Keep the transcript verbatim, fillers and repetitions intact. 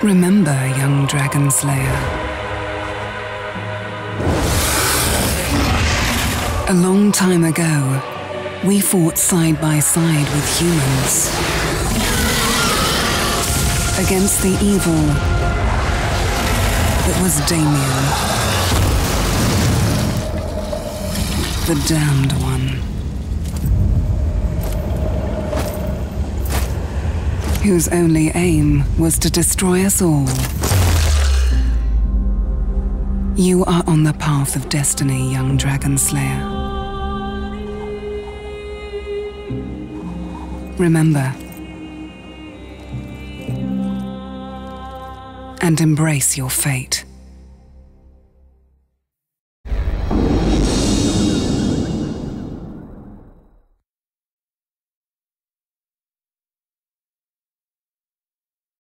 Remember, young Dragon Slayer. A long time ago, we fought side by side with humans against the evil that was Damien, the damned one, whose only aim was to destroy us all. You are on the path of destiny, young Dragon Slayer. Remember, and embrace your fate.